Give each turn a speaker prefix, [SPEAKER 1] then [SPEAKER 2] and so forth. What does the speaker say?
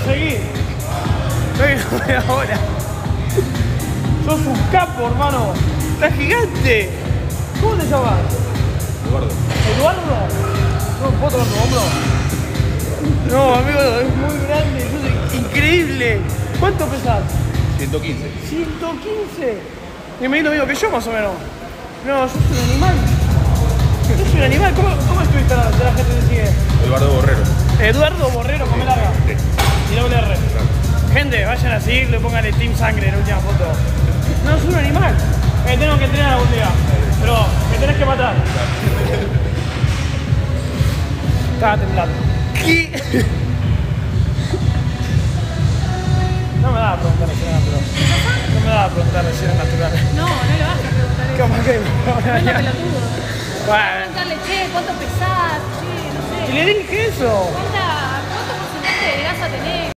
[SPEAKER 1] Seguí. Seguí ahora. Sos un capo, hermano. Estás gigante. ¿Cómo te llamas?
[SPEAKER 2] Eduardo.
[SPEAKER 1] ¿Eduardo? ¿No puedo tocar tu hombro? No, amigo, es muy grande. Sos increíble. ¿Cuánto pesás?
[SPEAKER 2] 115.
[SPEAKER 1] 115. Y me lo mismo que yo, más o menos. No, sos un animal. Sos un animal. ¿Cómo es tu Instagram? Ya la gente te sigue.
[SPEAKER 2] Eduardo Borrero.
[SPEAKER 1] Eduardo Borrero, con B larga.
[SPEAKER 2] Sí.
[SPEAKER 1] Y doble R. Gente, vayan a seguirle, pónganle Team Sangre en la última foto. No, es un animal. Tengo que entrenar algún día. Pero me tenés que matar. Estaba temblando. ¿Qué? No me daba a preguntar si era natural. No me daba a preguntar si era natural.
[SPEAKER 3] No, no le vas a preguntar eso.
[SPEAKER 1] ¿Cómo que?
[SPEAKER 3] No es pelotudo.
[SPEAKER 1] Bueno.
[SPEAKER 3] Preguntarle, che, ¿cuánto pesás? Che, no
[SPEAKER 1] Y
[SPEAKER 3] sé.
[SPEAKER 1] le dije eso.
[SPEAKER 3] ¿Cuánta